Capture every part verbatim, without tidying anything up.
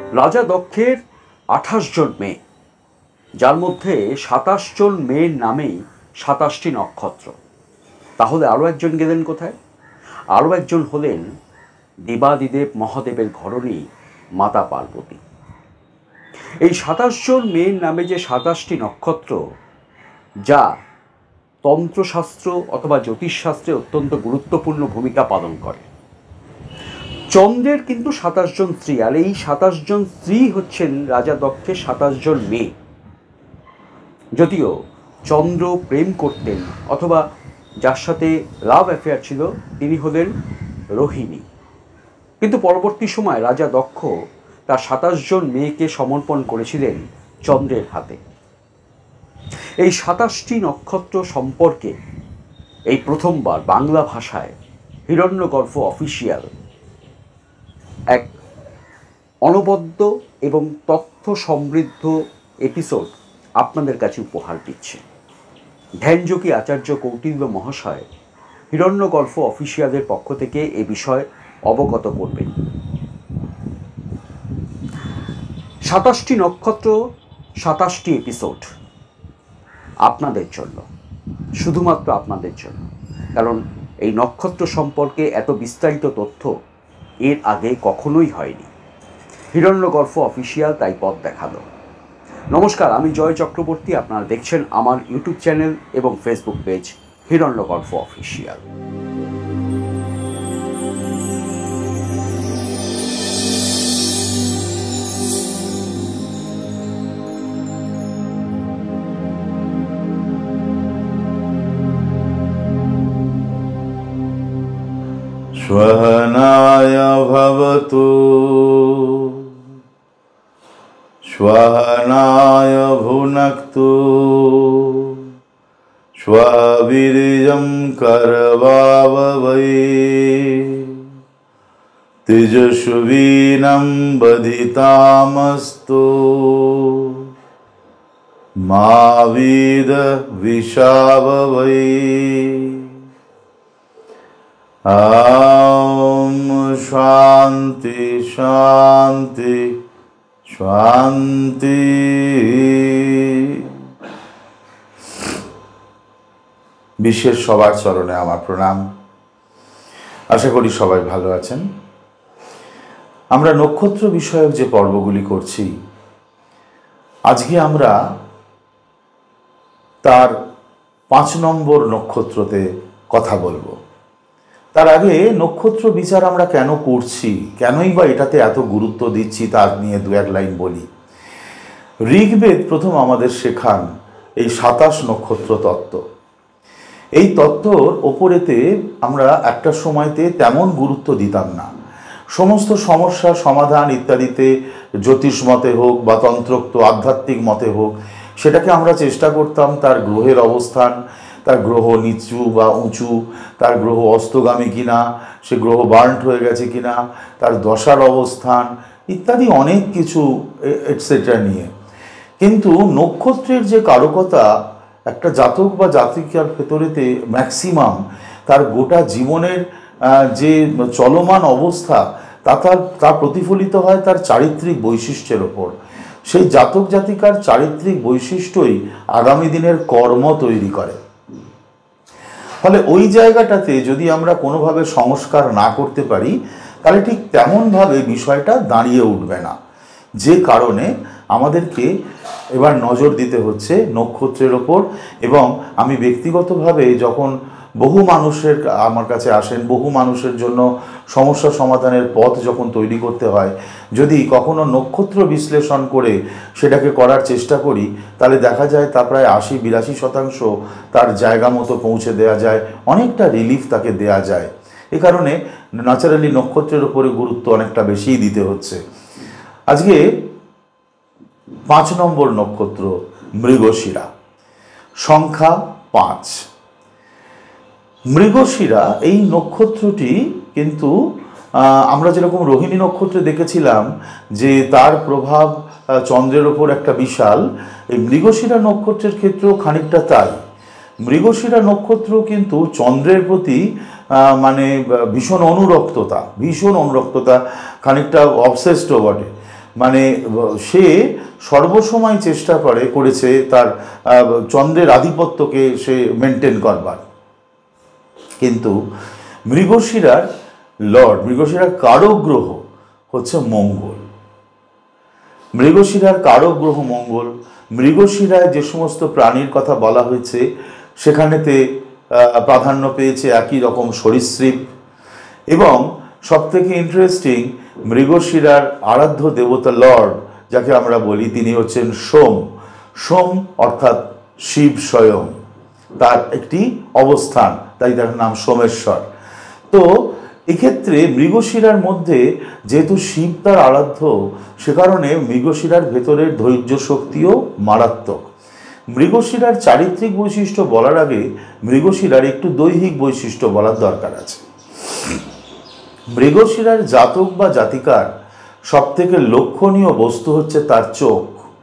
রাজা দক্ষের আঠাশ জন মেয়ে, যার মধ্যে সাতাশ জন মেয়ের নামেই সাতাশটি নক্ষত্র। তাহলে আরও একজন গেলেন কোথায়? আরও একজন হলেন দেবাদিদেব মহাদেবের ঘরণী মাতা পার্বতী। এই সাতাশ জন মেয়ের নামে যে সাতাশটি নক্ষত্র, যা তন্ত্রশাস্ত্র অথবা জ্যোতিষশাস্ত্রে অত্যন্ত গুরুত্বপূর্ণ ভূমিকা পালন করে। চন্দ্রের কিন্তু সাতাশ জন স্ত্রী, আর এই সাতাশ জন স্ত্রী হচ্ছেন রাজা দক্ষের সাতাশ জন মেয়ে। যদিও চন্দ্র প্রেম করতেন অথবা যার সাথে লাভ অ্যাফেয়ার ছিল তিনি হলেন রোহিণী, কিন্তু পরবর্তী সময় রাজা দক্ষ তার সাতাশ জন মেয়েকে সমর্পণ করেছিলেন চন্দ্রের হাতে। এই সাতাশটি নক্ষত্র সম্পর্কে এই প্রথমবার বাংলা ভাষায় হিরণ্যগর্ভ অফিসিয়াল এক অনবদ্য এবং তথ্য সমৃদ্ধ এপিসোড আপনাদের কাছে উপহার দিচ্ছে। ধ্যানযোগী আচার্য কৌটিল্য মহাশয় হিরণ্যগর্ভ অফিসিয়ালের পক্ষ থেকে এ বিষয় অবগত করবেন। সাতাশটি নক্ষত্র, সাতাশটি এপিসোড আপনাদের জন্য, শুধুমাত্র আপনাদের জন্য, কারণ এই নক্ষত্র সম্পর্কে এত বিস্তারিত তথ্য এর আগে কখনোই হয়নি। হিরণ্যগর্ভ অফিসিয়াল তাই পথ দেখালো। নমস্কার, আমি জয় চক্রবর্তী। আপনারা দেখছেন আমার ইউটিউব চ্যানেল এবং ফেসবুক পেজ হিরণ্যগর্ভ অফিসিয়াল। स्वहनाय भवतु स्वहनाय भुनक्तु स्ववीर्यं करवाववै तेजस्विनं बधितामस्तु मा विद्विषाववै। ओम शांति शांति शांति। বিশ্বের সবার চরণে আমার প্রণাম। আশা করি সবাই ভালো আছেন। আমরা নক্ষত্র বিষয়ক যে পর্বগুলি করছি, আজকে আমরা তার পাঁচ নম্বর নক্ষত্রতে কথা বলবো। তার আগে নক্ষত্র বিচার আমরা কেন করছি, কেনই বা এটাতে এত গুরুত্ব দিচ্ছি, তার নিয়ে দু এক লাইন বলি। ঋগ্বেদ প্রথম আমাদের শেখান এই সাতাশ নক্ষত্র তত্ত্ব। এই তত্ত্বর ওপরেতে আমরা একটা সময়তে তেমন গুরুত্ব দিতাম না। সমস্ত সমস্যার সমাধান ইত্যাদিতে জ্যোতিষ মতে হোক বা তন্ত্রোক্ত আধ্যাত্মিক মতে হোক, সেটাকে আমরা চেষ্টা করতাম তার গ্রহের অবস্থান, তার গ্রহ নিচু বা উঁচু, তার গ্রহ অস্তগামী কিনা, সে গ্রহ বার্ন্ট হয়ে গেছে কিনা, তার দশার অবস্থান ইত্যাদি অনেক কিছু এটসেট্রা নিয়ে। কিন্তু নক্ষত্রের যে কারকতা একটা জাতক বা জাতিকার ভেতরেতে ম্যাক্সিমাম তার গোটা জীবনের যে চলমান অবস্থা, তা তার তা প্রতিফলিত হয় তার চারিত্রিক বৈশিষ্ট্যের ওপর। সেই জাতক জাতিকার চারিত্রিক বৈশিষ্ট্যই আগামী দিনের কর্ম তৈরি করে। ফলে ওই জায়গাটাতে যদি আমরা কোনোভাবে সংস্কার না করতে পারি, তাহলে ঠিক তেমনভাবে বিষয়টা দাঁড়িয়ে উঠবে না। যে কারণে আমাদেরকে এবার নজর দিতে হচ্ছে নক্ষত্রের ওপর। এবং আমি ব্যক্তিগতভাবে যখন বহু মানুষের আমার কাছে আসেন, বহু মানুষের জন্য সমস্যা সমাধানের পথ যখন তৈরি করতে হয়, যদি কখনো নক্ষত্র বিশ্লেষণ করে সেটাকে করার চেষ্টা করি, তাহলে দেখা যায় তা প্রায় আশি বিরাশি শতাংশ তার জায়গা মতো পৌঁছে দেওয়া যায়, অনেকটা রিলিফ তাকে দেওয়া যায়। এ কারণে ন্যাচারালি নক্ষত্রের উপরে গুরুত্ব অনেকটা বেশিই দিতে হচ্ছে। আজকে পাঁচ নম্বর নক্ষত্র মৃগশিরা, সংখ্যা পাঁচ। মৃগশিরা এই নক্ষত্রটি কিন্তু আমরা যেরকম রোহিণী নক্ষত্রে দেখেছিলাম যে তার প্রভাব চন্দ্রের ওপর একটা বিশাল, এই মৃগশিরা নক্ষত্রের ক্ষেত্রেও খানিকটা তাই। মৃগশিরা নক্ষত্র কিন্তু চন্দ্রের প্রতি মানে ভীষণ অনুরক্ততা, ভীষণ অনুরক্ততা, খানিকটা অবসেসড বটে। মানে সে সর্বসময় চেষ্টা করে করেছে তার চন্দ্রের আধিপত্যকে সে মেনটেন করবার। কিন্তু মৃগশিরার লর্ড, মৃগশিরার কারক গ্রহ হচ্ছে মঙ্গল। মৃগশিরার কারক গ্রহ মঙ্গল। মৃগশিরায় যে সমস্ত প্রাণীর কথা বলা হয়েছে সেখানেতে প্রাধান্য পেয়েছে একই রকম সরীসৃপ। এবং সবথেকে ইন্টারেস্টিং, মৃগশিরার আরাধ্য দেবতা লর্ড যাকে আমরা বলি তিনি হচ্ছেন সোম। সোম অর্থাৎ শিব স্বয়ং, তার একটি অবস্থান, তাই তার নাম সোমেশ্বর। তো এক্ষেত্রে মৃগশিরার মধ্যে যেহেতু শিব তার আরাধ্য, সে কারণে মৃগশিরার ভেতরের ধৈর্য শক্তিও মারাত্মক। মৃগশিরার চারিত্রিক বৈশিষ্ট্য বলার আগে মৃগশিরার একটু দৈহিক বৈশিষ্ট্য বলার দরকার আছে। মৃগশিরার জাতক বা জাতিকার সব থেকে লক্ষণীয় বস্তু হচ্ছে তার চোখ।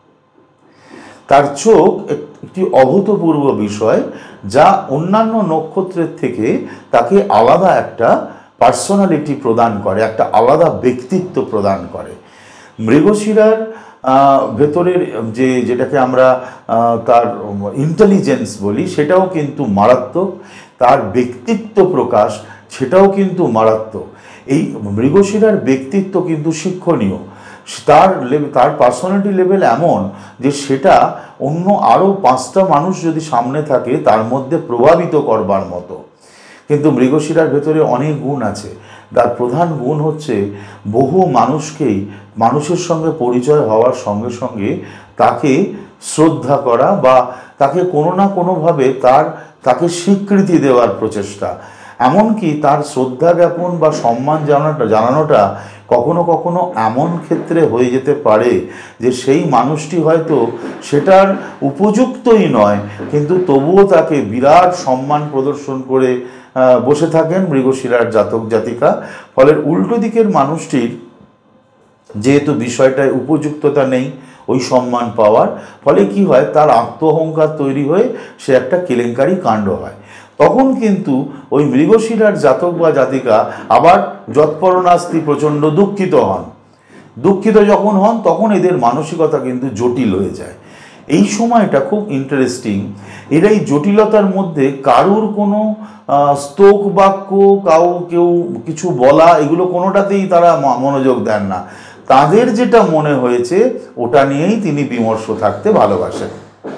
তার চোখ একটি অভূতপূর্ব বিষয়, যা অন্যান্য নক্ষত্রের থেকে তাকে আলাদা একটা পার্সোনালিটি প্রদান করে, একটা আলাদা ব্যক্তিত্ব প্রদান করে। মৃগশিরার ভেতরের যে যেটাকে আমরা তার ইন্টেলিজেন্স বলি সেটাও কিন্তু মারাত্মক, তার ব্যক্তিত্ব প্রকাশ সেটাও কিন্তু মারাত্মক। এই মৃগশিরার ব্যক্তিত্ব কিন্তু শিক্ষণীয়, তার তার পার্সোনালিটি লেভেল এমন যে সেটা অন্য আরও পাঁচটা মানুষ যদি সামনে থাকে তার মধ্যে প্রভাবিত করবার মতো। কিন্তু মৃগশিরার ভেতরে অনেক গুণ আছে। তার প্রধান গুণ হচ্ছে বহু মানুষকেই মানুষের সঙ্গে পরিচয় হওয়ার সঙ্গে সঙ্গে তাকে শ্রদ্ধা করা বা তাকে কোনো না কোনোভাবে তার তাকে স্বীকৃতি দেওয়ার প্রচেষ্টা। এমনকি তার শ্রদ্ধা জ্ঞাপন বা সম্মান জানানোটা জানানোটা কখনো কখনো এমন ক্ষেত্রে হয়ে যেতে পারে যে সেই মানুষটি হয়তো সেটার উপযুক্তই নয়, কিন্তু তবুও তাকে বিরাট সম্মান প্রদর্শন করে বসে থাকেন মৃগশিরার জাতক জাতিকা। ফলে উল্টো দিকের মানুষটির যেহেতু বিষয়টায় উপযুক্ততা নেই ওই সম্মান পাওয়ার, ফলে কি হয়, তার আত্ম অহংকার তৈরি হয়ে সে একটা কেলেঙ্কারি কাণ্ড হয়। তখন কিন্তু ওই মৃগশিরার জাতক বা জাতিকা আবার যৎপরণাস্তি প্রচণ্ড দুঃখিত হন। দুঃখিত যখন হন তখন এদের মানসিকতা কিন্তু জটিল হয়ে যায়। এই সময়টা খুব ইন্টারেস্টিং। এরা এই জটিলতার মধ্যে কারুর কোনো স্তোক বাক্য, কাউ কেউ কিছু বলা, এগুলো কোনোটাতেই তারা মনোযোগ দেন না। তাদের যেটা মনে হয়েছে ওটা নিয়েই তিনি বিমর্ষ থাকতে ভালোবাসেন।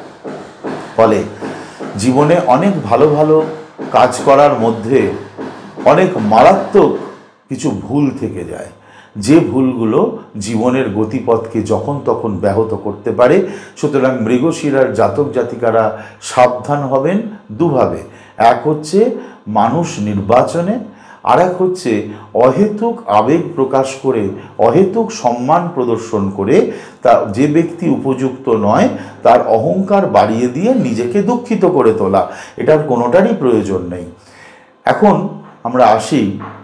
ফলে জীবনে অনেক ভালো ভালো কাজ করার মধ্যে অনেক মারাত্মক কিছু ভুল থেকে যায়, যে ভুলগুলো জীবনের গতিপথকে যখন তখন ব্যাহত করতে পারে। সুতরাং মৃগশিরার জাতক জাতিকারা সাবধান হবেন দুভাবে। এক হচ্ছে মানুষ নির্বাচনে, আর এক হচ্ছে অহেতুক আবেগ প্রকাশ করে, অহেতুক সম্মান প্রদর্শন করে তা যে ব্যক্তি উপযুক্ত নয় তার অহংকার বাড়িয়ে দিয়ে নিজেকে দুঃখিত করে তোলা, এটার কোনোটারই প্রয়োজন নেই। এখন আমরা আসি,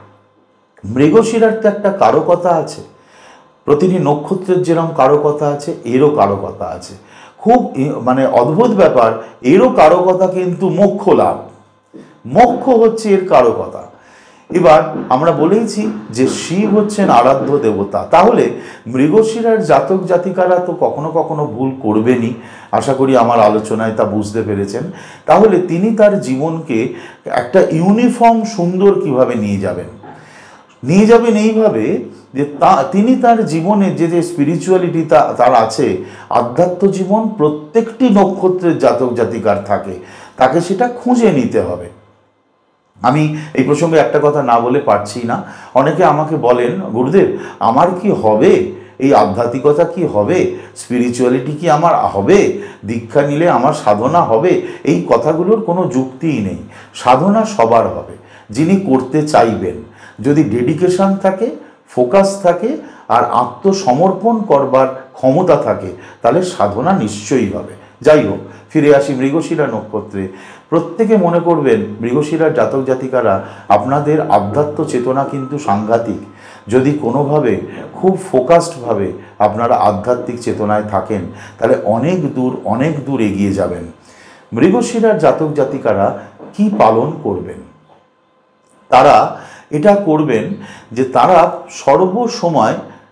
মৃগশিরার তো একটা কারকতা আছে, প্রতিটি নক্ষত্রের যেরকম কারকতা আছে এরও কারকতা আছে। খুব মানে অদ্ভুত ব্যাপার, এরও কারকতা কিন্তু মোক্ষ লাভ। মোক্ষ হচ্ছে এর কারকতা। এবার আমরা বলেইছি যে শিব হচ্ছেন আরাধ্য দেবতা, তাহলে মৃগশিরার জাতক জাতিকারা তো কখনো কখনো ভুল করবেনই, আশা করি আমার আলোচনায় তা বুঝতে পেরেছেন। তাহলে তিনি তার জীবনকে একটা ইউনিফর্ম সুন্দর কিভাবে নিয়ে যাবেন, নিয়ে যাবেন এইভাবে যে তা তিনি তার জীবনে যে যে স্পিরিচুয়ালিটি তা তার আছে, আধ্যাত্ম জীবন প্রত্যেকটি নক্ষত্রের জাতক জাতিকার থাকে, তাকে সেটা খুঁজে নিতে হবে। আমি এই প্রসঙ্গে একটা কথা না বলে পারছি না। অনেকে আমাকে বলেন, গুরুদেব আমার কি হবে, এই আধ্যাত্মিকতা কি হবে, স্পিরিচুয়ালিটি কি আমার হবে, দীক্ষা নিলে আমার সাধনা হবে? এই কথাগুলোর কোনো যুক্তিই নেই। সাধনা সবার হবে যিনি করতে চাইবেন, যদি ডেডিকেশন থাকে, ফোকাস থাকে আর আত্মসমর্পণ করবার ক্ষমতা থাকে, তাহলে সাধনা নিশ্চয়ই হবে। যাই হোক, ফিরে আসি মৃগশিরা নক্ষত্রে। প্রত্যেকে মনে করবেন মৃগশিরার জাতক জাতিকারা আপনাদের আধ্যাত্ম চেতনা কিন্তু সাংঘাতিক। যদি কোনোভাবে খুব ফোকাসডভাবে আপনারা আধ্যাত্মিক চেতনায় থাকেন তাহলে অনেক দূর অনেক দূর এগিয়ে যাবেন। মৃগশিরার জাতক জাতিকারা কি পালন করবেন? তারা এটা করবেন যে তারা সর্বসময়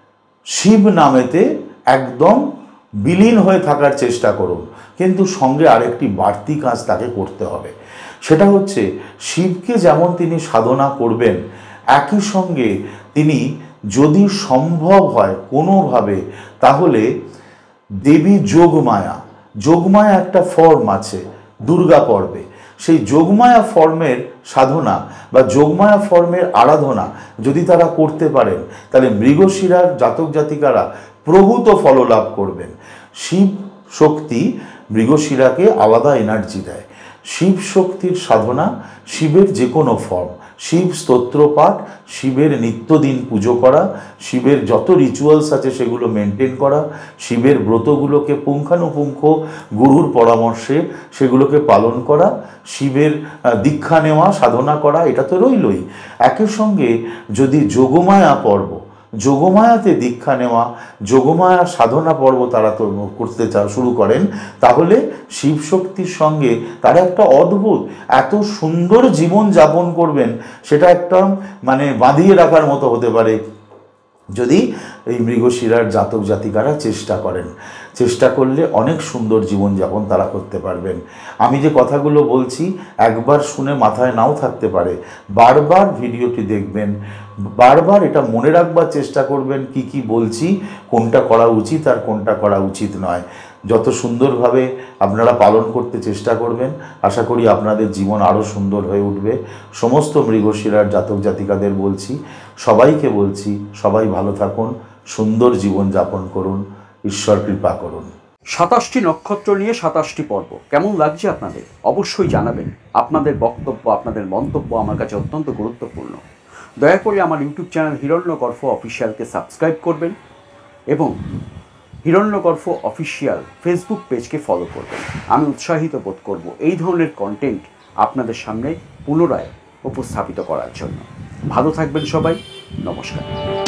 শিব নামেতে একদম বিলীন হয়ে থাকার চেষ্টা করুন, কিন্তু সঙ্গে আরেকটি বাড়তি কাজ তাকে করতে হবে। সেটা হচ্ছে শিবকে যেমন তিনি সাধনা করবেন, একই সঙ্গে তিনি যদি সম্ভব হয় কোনোভাবে, তাহলে দেবী যোগমায়া, যোগমায়া একটা ফর্ম আছে দুর্গা পর্বে, সেই যোগমায়া ফর্মের সাধনা বা যোগমায়া ফর্মের আরাধনা যদি তারা করতে পারেন, তাহলে মৃগশিরার জাতক জাতিকারা প্রভূত ফললাভ করবেন। শিব শক্তি মৃগশিরাকে আলাদা এনার্জি দেয়। শিব শক্তির সাধনা, শিবের যে কোনো ফর্ম, শিব স্তোত্র পাঠ, শিবের নিত্যদিন পুজো করা, শিবের যত রিচুয়ালস আছে সেগুলো মেনটেন করা, শিবের ব্রতগুলোকে পুঙ্খানুপুঙ্খ গুরুর পরামর্শে সেগুলোকে পালন করা, শিবের দীক্ষা নেওয়া, সাধনা করা, এটা তো রইলই। একই সঙ্গে যদি যোগমায়া পর্ব, যোগমায়াতে দীক্ষা নেওয়া, যোগমায়া সাধনা পর্ব তারা তো করতে শুরু করেন, তাহলে শিব শক্তির সঙ্গে তারা একটা অদ্ভুত এত সুন্দর জীবন যাপন করবেন, সেটা একটা মানে বাঁধিয়ে রাখার মতো হতে পারে যদি এই মৃগশিরার জাতক জাতিকারা চেষ্টা করেন। চেষ্টা করলে অনেক সুন্দর জীবনযাপন তারা করতে পারবেন। আমি যে কথাগুলো বলছি একবার শুনে মাথায় নাও থাকতে পারে, বারবার ভিডিওটি দেখবেন, বারবার এটা মনে রাখবার চেষ্টা করবেন কি কি বলছি, কোনটা করা উচিত আর কোনটা করা উচিত নয়। যত সুন্দরভাবে আপনারা পালন করতে চেষ্টা করবেন, আশা করি আপনাদের জীবন আরও সুন্দর হয়ে উঠবে। সমস্ত মৃগশিরার জাতক জাতিকাদের বলছি, সবাইকে বলছি, সবাই ভালো থাকুন, সুন্দর জীবন যাপন করুন, ঈশ্বর কৃপা করুন। সাতাশটি নক্ষত্র নিয়ে সাতাশটি পর্ব কেমন লাগছে আপনাদের অবশ্যই জানাবেন। আপনাদের বক্তব্য, আপনাদের মন্তব্য আমার কাছে অত্যন্ত গুরুত্বপূর্ণ। দয়া করে আমার ইউটিউব চ্যানেল হিরণ্যগর্ভ অফিসিয়ালকে সাবস্ক্রাইব করবেন এবং হিরণ্যগর্ভ অফিসিয়াল ফেসবুক পেজকে ফলো করবেন। আমি উৎসাহিত বোধ করব এই ধরনের কন্টেন্ট আপনাদের সামনে পুনরায় উপস্থাপিত করার জন্য। ভালো থাকবেন সবাই, নমস্কার।